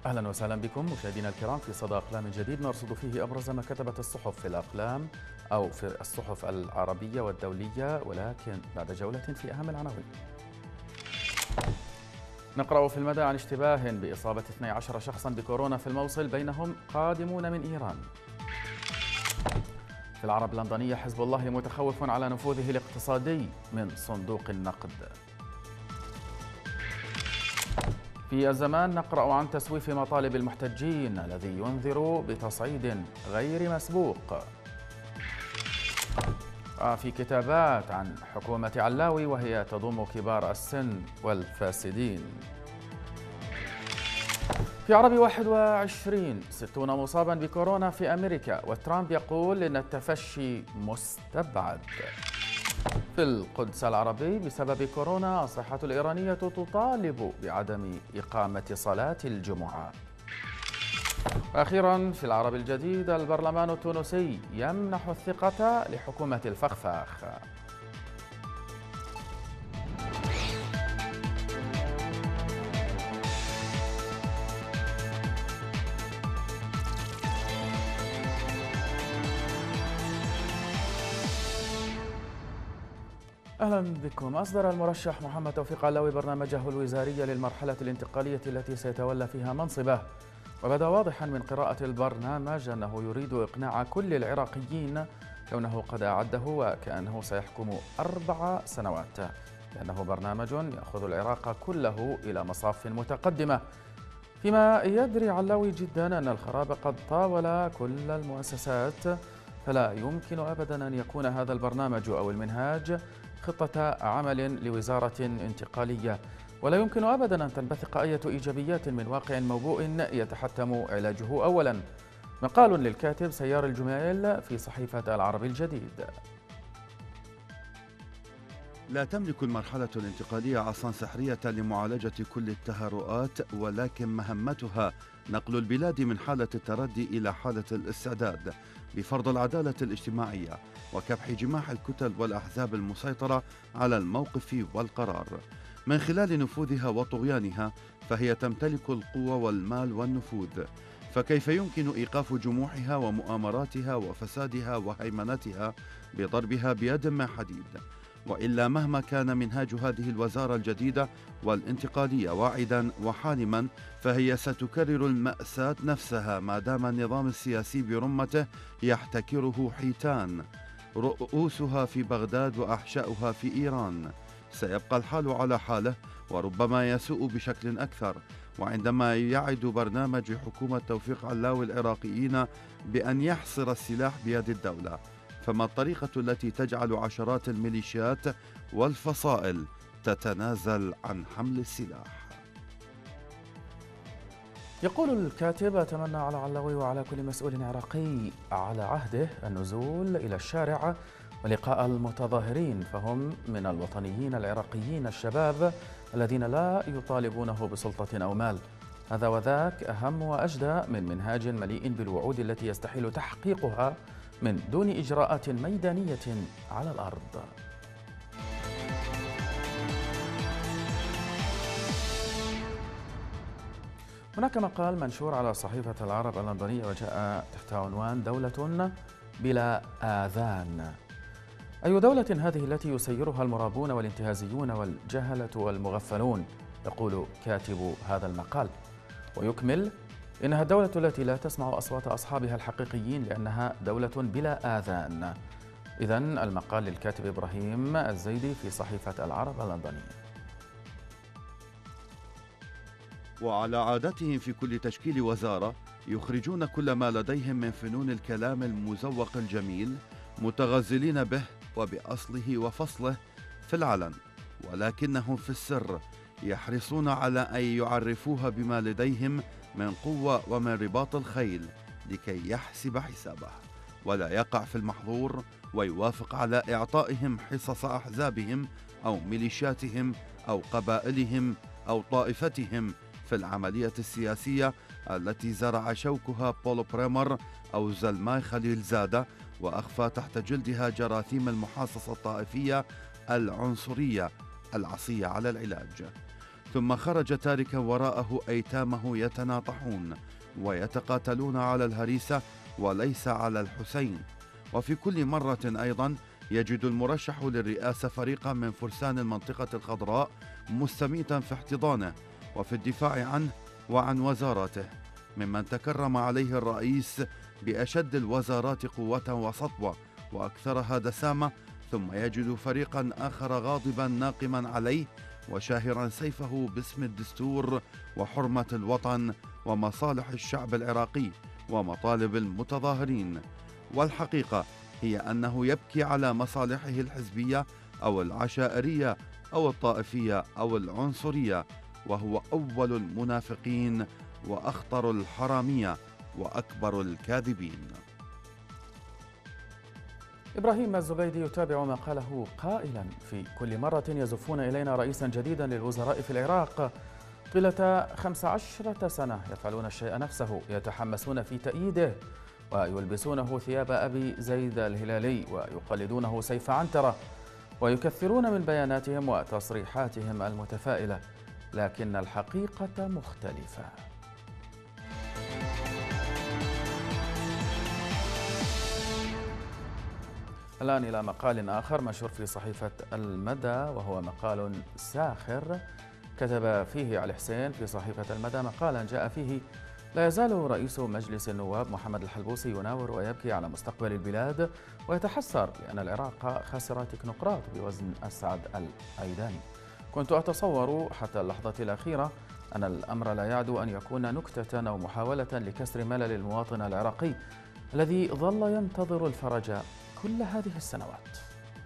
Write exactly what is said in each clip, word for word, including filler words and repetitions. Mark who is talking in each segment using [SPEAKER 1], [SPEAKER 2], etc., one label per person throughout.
[SPEAKER 1] أهلا وسهلا بكم مشاهدينا الكرام في صدى أقلام جديد نرصد فيه أبرز ما كتبت الصحف في الأقلام أو في الصحف العربية والدولية، ولكن بعد جولة في أهم العناوين. نقرأ في المدى عن اشتباه بإصابة اثني عشر شخصا بكورونا في الموصل، بينهم قادمون من إيران. في العرب اللندنية، حزب الله متخوف على نفوذه الاقتصادي من صندوق النقد. في الزمان نقرأ عن تسويف مطالب المحتجين الذي ينذر بتصعيد غير مسبوق. في كتابات عن حكومة علاوي وهي تضم كبار السن والفاسدين. في عربي واحد وعشرين، ستون مصابا بكورونا في أمريكا، وترامب يقول إن التفشي مستبعد. في القدس العربي، بسبب كورونا الصحة الإيرانية تطالب بعدم إقامة صلاة الجمعة. أخيرا في العربي الجديد، البرلمان التونسي يمنح الثقة لحكومة الفخفاخ. أهلا بكم. أصدر المرشح محمد توفيق علاوي برنامجه الوزاري للمرحلة الانتقالية التي سيتولى فيها منصبه، وبدا واضحا من قراءة البرنامج أنه يريد إقناع كل العراقيين كونه قد أعده وكأنه سيحكم أربع سنوات، لأنه برنامج يأخذ العراق كله إلى مصاف متقدمة، فيما يدري علاوي جدا أن الخراب قد طاول كل المؤسسات، فلا يمكن أبدا أن يكون هذا البرنامج أو المنهاج خطة عمل لوزارة انتقالية، ولا يمكن أبدا أن تنبثق أي إيجابيات من واقع موبوء يتحتم علاجه أولا. مقال للكاتب سيار الجميل في صحيفة العربي الجديد.
[SPEAKER 2] لا تملك المرحلة الانتقالية عصا سحرية لمعالجة كل التهرؤات، ولكن مهمتها نقل البلاد من حالة التردي إلى حالة الاستعداد بفرض العدالة الاجتماعية وكبح جماح الكتل والأحزاب المسيطرة على الموقف والقرار. من خلال نفوذها وطغيانها فهي تمتلك القوة والمال والنفوذ، فكيف يمكن إيقاف جموحها ومؤامراتها وفسادها وهيمنتها بضربها بيد من حديد؟ وإلا مهما كان منهاج هذه الوزارة الجديدة والانتقالية واعدا وحالما، فهي ستكرر المأساة نفسها ما دام النظام السياسي برمته يحتكره حيتان رؤوسها في بغداد وأحشاؤها في إيران. سيبقى الحال على حاله وربما يسوء بشكل أكثر. وعندما يعد برنامج حكومة توفيق علاوي العراقيين بأن يحصر السلاح بيد الدولة، فما الطريقة التي تجعل عشرات الميليشيات والفصائل تتنازل عن حمل السلاح؟
[SPEAKER 1] يقول الكاتب: أتمنى على علاوي وعلى كل مسؤول عراقي على عهده النزول إلى الشارع ولقاء المتظاهرين، فهم من الوطنيين العراقيين الشباب الذين لا يطالبونه بسلطة أو مال. هذا وذاك أهم وأجدى من منهاج مليء بالوعود التي يستحيل تحقيقها من دون إجراءات ميدانية على الأرض. هناك مقال منشور على صحيفة العرب اللندنية وجاء تحت عنوان: دولة بلا آذان. أي دولة هذه التي يسيرها المرابون والانتهازيون والجهلة والمغفلون؟ يقول كاتب هذا المقال ويكمل: إنها الدولة التي لا تسمع أصوات أصحابها الحقيقيين لأنها دولة بلا آذان. إذن المقال للكاتب إبراهيم الزيدي في صحيفة العرب اللندنية.
[SPEAKER 2] وعلى عادتهم في كل تشكيل وزارة يخرجون كل ما لديهم من فنون الكلام المزوق الجميل متغزلين به وبأصله وفصله في العلن، ولكنهم في السر يحرصون على أن يعرفوها بما لديهم من قوة ومن رباط الخيل لكي يحسب حسابه ولا يقع في المحظور، ويوافق على إعطائهم حصص أحزابهم أو ميليشياتهم أو قبائلهم أو طائفتهم في العملية السياسية التي زرع شوكها بول بريمر أو زلماي خليل زادة، وأخفى تحت جلدها جراثيم المحاصصة الطائفية العنصرية العصية على العلاج. ثم خرج تاركا وراءه أيتامه يتناطحون ويتقاتلون على الهريسة وليس على الحسين. وفي كل مرة أيضا يجد المرشح للرئاسة فريقا من فرسان المنطقة الخضراء مستميتا في احتضانه وفي الدفاع عنه وعن وزاراته، ممن تكرم عليه الرئيس بأشد الوزارات قوة وسطوة وأكثرها دسامة، ثم يجد فريقا آخر غاضبا ناقما عليه وشاهرا سيفه باسم الدستور وحرمة الوطن ومصالح الشعب العراقي ومطالب المتظاهرين. والحقيقة هي أنه يبكي على مصالحه الحزبية أو العشائرية أو الطائفية أو العنصرية، وهو أول المنافقين وأخطر الحرامية وأكبر الكاذبين.
[SPEAKER 1] إبراهيم الزبيدي يتابع ما قاله قائلا: في كل مرة يزفون إلينا رئيسا جديدا للوزراء في العراق طيلة خمس عشرة سنة يفعلون الشيء نفسه، يتحمسون في تأييده ويلبسونه ثياب أبي زيد الهلالي ويقلدونه سيف عنترة ويكثرون من بياناتهم وتصريحاتهم المتفائلة، لكن الحقيقة مختلفة. الآن إلى مقال آخر منشور في صحيفة المدى، وهو مقال ساخر كتب فيه علي حسين في صحيفة المدى مقالا جاء فيه: لا يزال رئيس مجلس النواب محمد الحلبوسي يناور ويبكي على مستقبل البلاد ويتحسر لأن العراق خسر تكنوقراط بوزن أسعد الأيداني. كنت أتصور حتى اللحظة الأخيرة أن الأمر لا يعدو أن يكون نكتة أو محاولة لكسر ملل المواطن العراقي الذي ظل ينتظر الفرج كل هذه السنوات.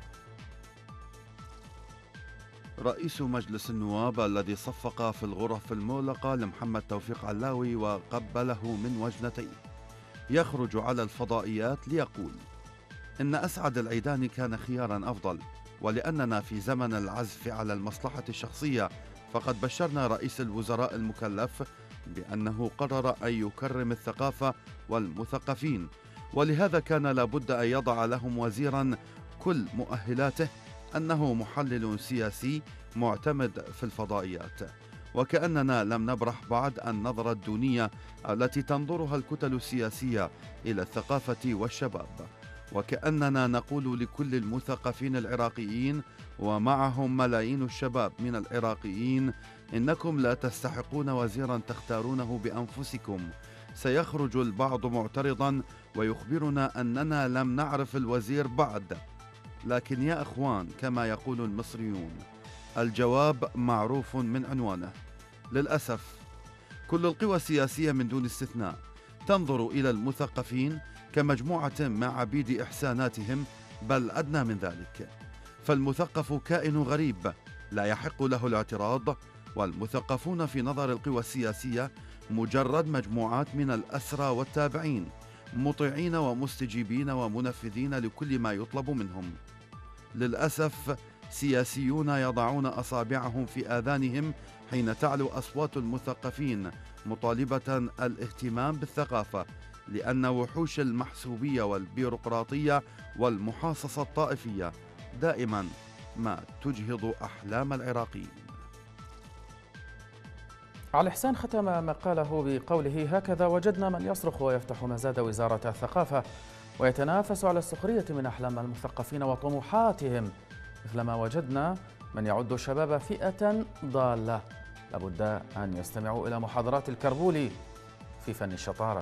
[SPEAKER 2] رئيس مجلس النواب الذي صفق في الغرف المغلقة لمحمد توفيق علاوي وقبله من وجنتيه يخرج على الفضائيات ليقول إن أسعد العيداني كان خيارا أفضل، ولأننا في زمن العزف على المصلحة الشخصية فقد بشرنا رئيس الوزراء المكلف بأنه قرر أن يكرم الثقافة والمثقفين، ولهذا كان لابد أن يضع لهم وزيرا كل مؤهلاته أنه محلل سياسي معتمد في الفضائيات، وكأننا لم نبرح بعد النظرة الدونية التي تنظرها الكتل السياسية إلى الثقافة والشباب، وكأننا نقول لكل المثقفين العراقيين ومعهم ملايين الشباب من العراقيين: إنكم لا تستحقون وزيرا تختارونه بأنفسكم. سيخرج البعض معترضا ويخبرنا أننا لم نعرف الوزير بعد، لكن يا أخوان كما يقول المصريون الجواب معروف من عنوانه. للأسف كل القوى السياسية من دون استثناء تنظر إلى المثقفين كمجموعة مع عبيد إحساناتهم، بل أدنى من ذلك، فالمثقف كائن غريب لا يحق له الاعتراض، والمثقفون في نظر القوى السياسية مجرد مجموعات من الأسرى والتابعين، مطيعين ومستجيبين ومنفذين لكل ما يطلب منهم. للأسف سياسيون يضعون أصابعهم في آذانهم حين تعلو أصوات المثقفين مطالبة الاهتمام بالثقافة، لأن وحوش المحسوبية والبيروقراطية والمحاصصة الطائفية دائما ما تجهض أحلام العراقيين.
[SPEAKER 1] علي حسين ختم مقاله بقوله: هكذا وجدنا من يصرخ ويفتح مزاد وزارة الثقافة ويتنافس على السخرية من أحلام المثقفين وطموحاتهم، مثلما وجدنا من يعد الشباب فئة ضالة لابد أن يستمعوا إلى محاضرات الكربولي في فن الشطارة.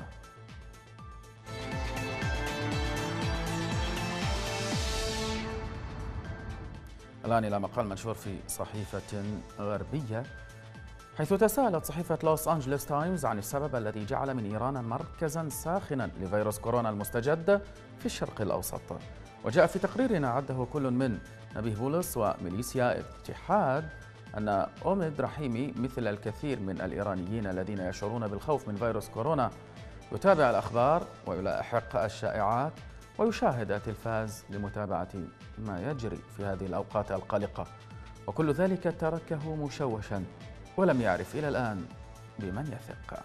[SPEAKER 1] الآن إلى مقال منشور في صحيفة غربية، حيث تساءلت صحيفة لوس أنجلوس تايمز عن السبب الذي جعل من إيران مركزا ساخنا لفيروس كورونا المستجد في الشرق الأوسط. وجاء في تقرير أعده كل من نبيه بولس وميليسيا اتحاد أن أوميد رحيمي مثل الكثير من الإيرانيين الذين يشعرون بالخوف من فيروس كورونا يتابع الأخبار ويلاحق الشائعات ويشاهد التلفاز لمتابعة ما يجري في هذه الأوقات القلقة، وكل ذلك تركه مشوشا ولم يعرف إلى الآن بمن يثق.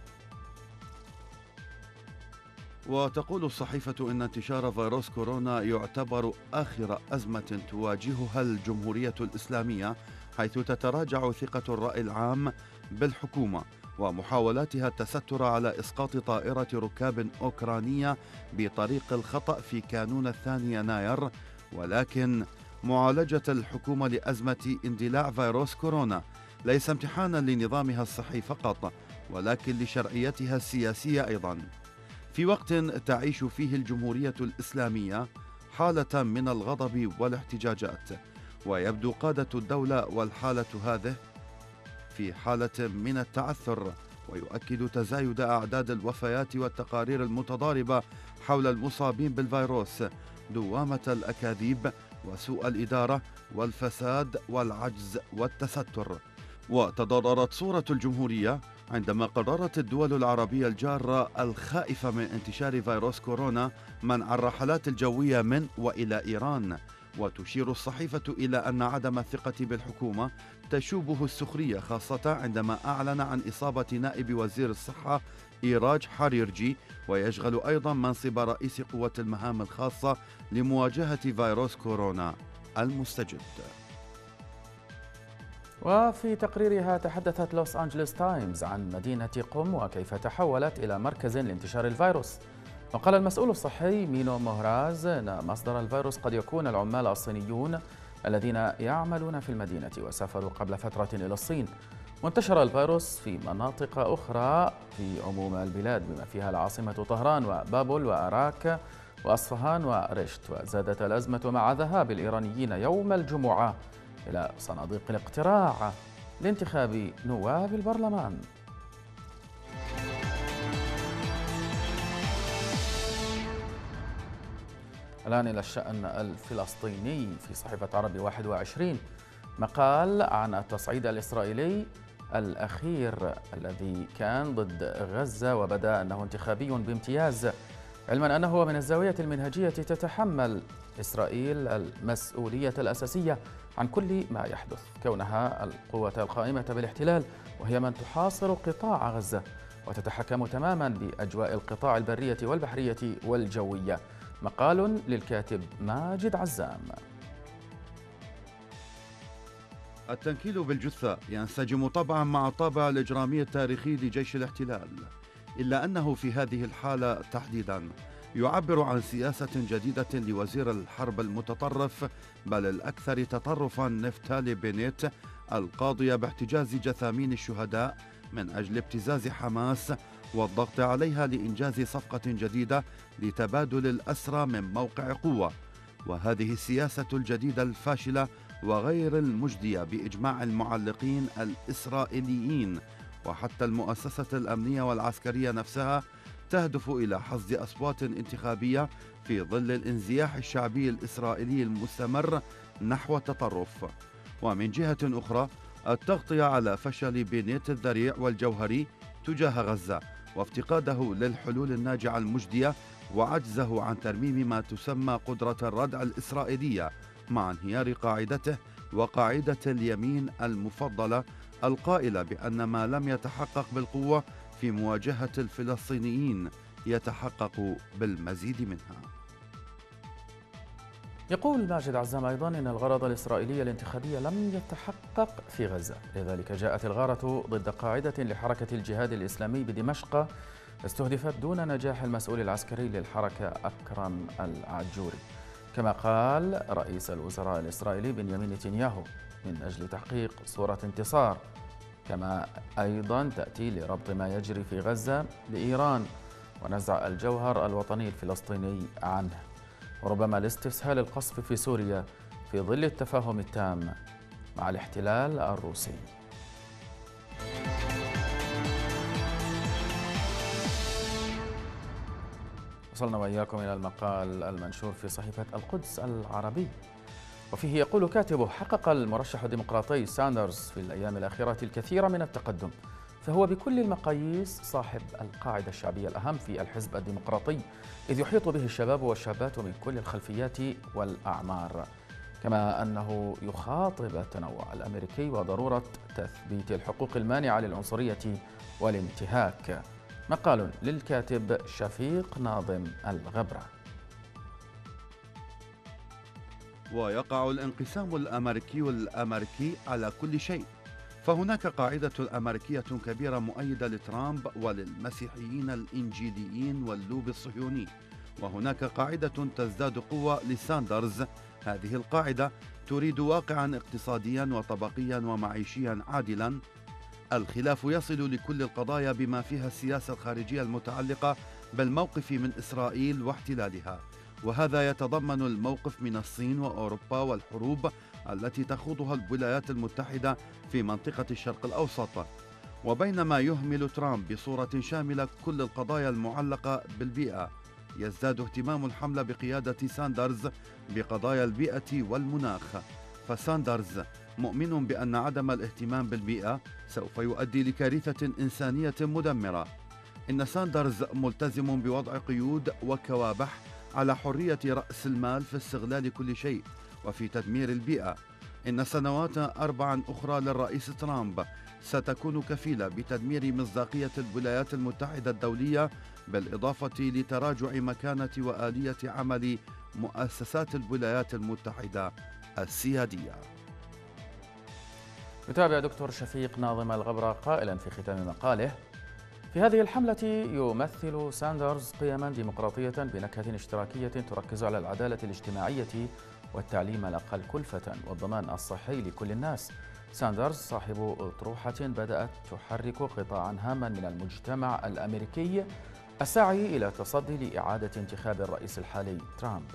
[SPEAKER 2] وتقول الصحيفة إن انتشار فيروس كورونا يعتبر آخر أزمة تواجهها الجمهورية الإسلامية حيث تتراجع ثقة الرأي العام بالحكومة ومحاولاتها التستر على إسقاط طائرة ركاب أوكرانية بطريق الخطأ في كانون الثاني يناير. ولكن معالجة الحكومة لأزمة اندلاع فيروس كورونا ليس امتحانا لنظامها الصحي فقط، ولكن لشرعيتها السياسية أيضا، في وقت تعيش فيه الجمهورية الإسلامية حالة من الغضب والاحتجاجات، ويبدو قادة الدولة والحالة هذه في حالة من التعثر، ويؤكد تزايد أعداد الوفيات والتقارير المتضاربة حول المصابين بالفيروس دوامة الأكاذيب وسوء الإدارة والفساد والعجز والتستر. وتضررت صورة الجمهورية عندما قررت الدول العربية الجارة الخائفة من انتشار فيروس كورونا منع الرحلات الجوية من وإلى إيران. وتشير الصحيفة إلى أن عدم الثقة بالحكومة تشوبه السخرية، خاصة عندما أعلن عن إصابة نائب وزير الصحة إيراج حريرجي، ويشغل أيضا منصب رئيس قوة المهام الخاصة لمواجهة فيروس كورونا المستجد.
[SPEAKER 1] وفي تقريرها تحدثت لوس أنجلوس تايمز عن مدينة قم وكيف تحولت إلى مركز لانتشار الفيروس. وقال المسؤول الصحي مينو مهراز أن مصدر الفيروس قد يكون العمال الصينيون الذين يعملون في المدينة وسافروا قبل فترة إلى الصين. وانتشر الفيروس في مناطق أخرى في عموم البلاد بما فيها العاصمة طهران وبابل وأراك وأصفهان ورشت. وزادت الأزمة مع ذهاب الإيرانيين يوم الجمعة إلى صناديق الاقتراع لانتخاب نواب البرلمان. الآن إلى الشأن الفلسطيني في صحيفة عربي واحد وعشرين، مقال عن التصعيد الإسرائيلي الأخير الذي كان ضد غزة وبدا أنه انتخابي بامتياز، علما أنه من الزاوية المنهجية تتحمل إسرائيل المسؤولية الأساسية عن كل ما يحدث، كونها القوة القائمة بالاحتلال وهي من تحاصر قطاع غزة وتتحكم تماما بأجواء القطاع البرية والبحرية والجوية. مقال للكاتب ماجد عزام.
[SPEAKER 2] التنكيل بالجثة ينسجم طبعا مع الطابع الإجرامي التاريخي لجيش الاحتلال، إلا أنه في هذه الحالة تحديدا يعبر عن سياسة جديدة لوزير الحرب المتطرف بل الأكثر تطرفا نفتالي بينيت، القاضية باحتجاز جثامين الشهداء من أجل ابتزاز حماس والضغط عليها لإنجاز صفقة جديدة لتبادل الأسرى من موقع قوة. وهذه السياسة الجديدة الفاشلة وغير المجدية بإجماع المعلقين الإسرائيليين وحتى المؤسسة الأمنية والعسكرية نفسها تهدف إلى حصد أصوات انتخابية في ظل الانزياح الشعبي الإسرائيلي المستمر نحو التطرف. ومن جهة أخرى التغطية على فشل بنيت الذريع والجوهري تجاه غزة وافتقاده للحلول الناجعة المجدية وعجزه عن ترميم ما تسمى قدرة الردع الإسرائيلية مع انهيار قاعدته وقاعدة اليمين المفضلة القائلة بأن ما لم يتحقق بالقوة في مواجهة الفلسطينيين يتحقق بالمزيد منها.
[SPEAKER 1] يقول ماجد عزام أيضا إن الغرض الإسرائيلي الانتخابي لم يتحقق في غزة، لذلك جاءت الغارة ضد قاعدة لحركة الجهاد الإسلامي بدمشق استهدفت دون نجاح المسؤول العسكري للحركة أكرم العجوري. كما قال رئيس الوزراء الإسرائيلي بنيامين نتنياهو من أجل تحقيق صورة انتصار، كما أيضا تأتي لربط ما يجري في غزة لإيران ونزع الجوهر الوطني الفلسطيني عنه، وربما لاستسهال القصف في سوريا في ظل التفاهم التام مع الاحتلال الروسي. وصلنا وإياكم إلى المقال المنشور في صحيفة القدس العربي، وفيه يقول كاتبه: حقق المرشح الديمقراطي ساندرز في الأيام الأخيرة الكثير من التقدم، فهو بكل المقاييس صاحب القاعدة الشعبية الأهم في الحزب الديمقراطي، إذ يحيط به الشباب والشابات من كل الخلفيات والأعمار، كما أنه يخاطب التنوع الأمريكي وضرورة تثبيت الحقوق المانعة للعنصرية والانتهاك. مقال للكاتب شفيق ناظم الغبرة.
[SPEAKER 2] ويقع الانقسام الأمريكي الأمريكي على كل شيء. فهناك قاعدة أمريكية كبيرة مؤيدة لترامب وللمسيحيين الإنجيليين واللوبي الصهيوني، وهناك قاعدة تزداد قوة لساندرز. هذه القاعدة تريد واقعا اقتصاديا وطبقيا ومعيشيا عادلا. الخلاف يصل لكل القضايا بما فيها السياسة الخارجية المتعلقة بالموقف من إسرائيل واحتلالها، وهذا يتضمن الموقف من الصين وأوروبا والحروب التي تخوضها الولايات المتحدة في منطقة الشرق الأوسط. وبينما يهمل ترامب بصورة شاملة كل القضايا المعلقة بالبيئة، يزداد اهتمام الحملة بقيادة ساندرز بقضايا البيئة والمناخ. فساندرز مؤمن بأن عدم الاهتمام بالبيئة سوف يؤدي لكارثة إنسانية مدمرة. إن ساندرز ملتزم بوضع قيود وكوابح على حرية رأس المال في استغلال كل شيء وفي تدمير البيئة. إن سنوات أربع أخرى للرئيس ترامب ستكون كفيلة بتدمير مصداقية الولايات المتحدة الدولية، بالإضافة لتراجع مكانة وآلية عمل مؤسسات الولايات المتحدة السيادية.
[SPEAKER 1] يتابع دكتور شفيق ناظم الغبرة قائلا في ختام مقاله: في هذه الحملة يمثل ساندرز قيما ديمقراطية بنكهة اشتراكية تركز على العدالة الاجتماعية والتعليم الأقل كلفة والضمان الصحي لكل الناس. ساندرز صاحب أطروحة بدأت تحرك قطاعا هاما من المجتمع الأمريكي الساعي إلى التصدي لإعادة انتخاب الرئيس الحالي ترامب.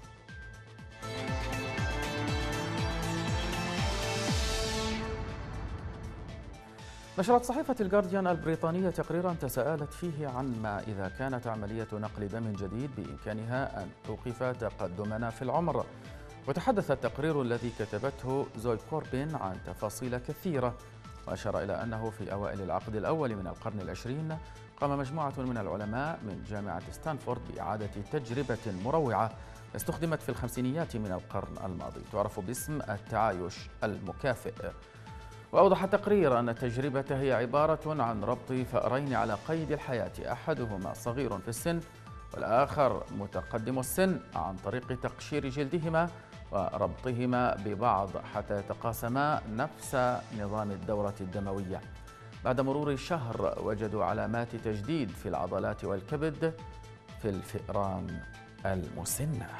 [SPEAKER 1] نشرت صحيفة الجارديان البريطانية تقريرا تساءلت فيه عن ما إذا كانت عملية نقل دم جديد بإمكانها أن توقف تقدمنا في العمر. وتحدث التقرير الذي كتبته زوي كوربين عن تفاصيل كثيرة، وأشار إلى أنه في أوائل العقد الأول من القرن العشرين قام مجموعة من العلماء من جامعة ستانفورد بإعادة تجربة مروعة استخدمت في الخمسينيات من القرن الماضي تعرف باسم التعايش المكافئ. وأوضح التقرير أن التجربة هي عبارة عن ربط فأرين على قيد الحياة، أحدهما صغير في السن والآخر متقدم السن، عن طريق تقشير جلدهما وربطهما ببعض حتى يتقاسما نفس نظام الدورة الدموية. بعد مرور شهر وجدوا علامات تجديد في العضلات والكبد في الفئران المسنة.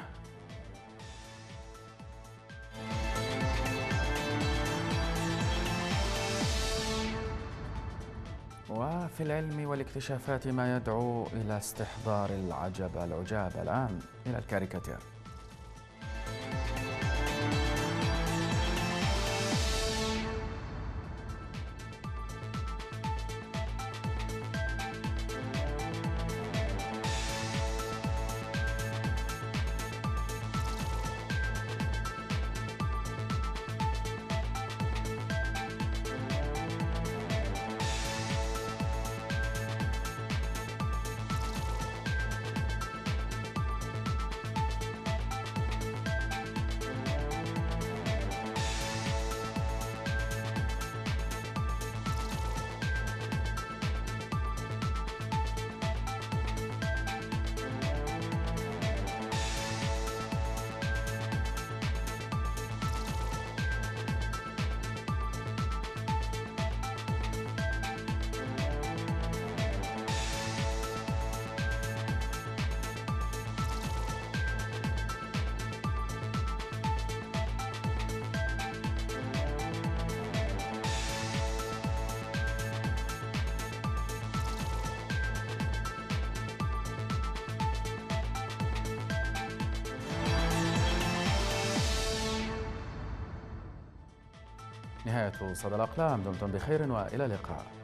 [SPEAKER 1] وفي العلم والاكتشافات ما يدعو إلى استحضار العجب العجاب. الآن إلى الكاريكاتير. نهاية صدى الأقلام، دمتم بخير وإلى اللقاء.